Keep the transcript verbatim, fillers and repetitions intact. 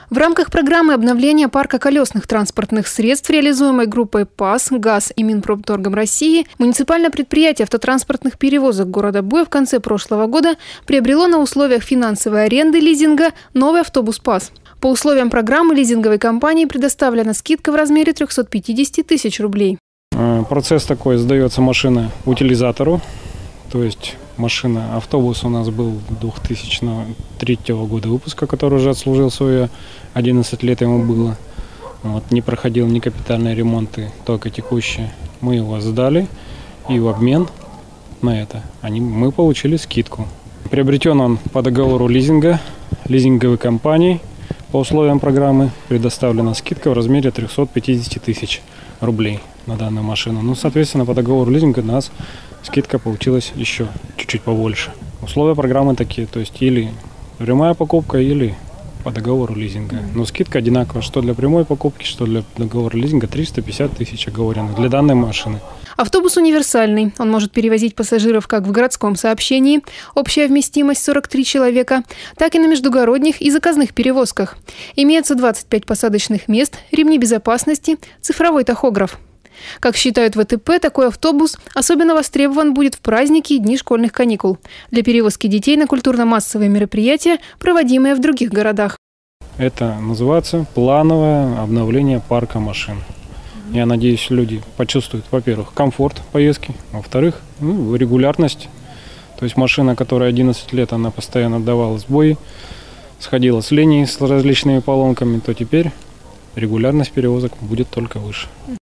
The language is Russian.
В рамках программы обновления парка колесных транспортных средств, реализуемой группой ПАС, ГАЗ и Минпромторгом России, муниципальное предприятие автотранспортных перевозок города Буя в конце прошлого года приобрело на условиях финансовой аренды лизинга новый автобус ПАС. По условиям программы лизинговой компании предоставлена скидка в размере трёхсот пятидесяти тысяч рублей. Процесс такой: сдается машина утилизатору, то есть машина, автобус у нас был две тысячи третьего года выпуска, который уже отслужил свои одиннадцать лет ему было. Вот, не проходил ни капитальные ремонты, только текущие. Мы его сдали, и в обмен на это они, мы получили скидку. Приобретен он по договору лизинга, лизинговой компании. По условиям программы предоставлена скидка в размере трёхсот пятидесяти тысяч рублей на данную машину. Ну, соответственно, по договору лизинга у нас скидка получилась еще чуть-чуть побольше. Условия программы такие, то есть или прямая покупка, или по договору лизинга. Но скидка одинаковая, что для прямой покупки, что для договора лизинга, триста пятьдесят тысяч оговорено для данной машины. Автобус универсальный. Он может перевозить пассажиров как в городском сообщении, общая вместимость сорок три человека, так и на междугородних и заказных перевозках. Имеется двадцать пять посадочных мест, ремни безопасности, цифровой тахограф. Как считают в ВТП, такой автобус особенно востребован будет в праздники и дни школьных каникул для перевозки детей на культурно-массовые мероприятия, проводимые в других городах. Это называется плановое обновление парка машин. Я надеюсь, люди почувствуют, во-первых, комфорт поездки, во-вторых, ну, регулярность. То есть машина, которая одиннадцать лет, она постоянно давала сбои, сходила с линией с различными поломками, то теперь регулярность перевозок будет только выше.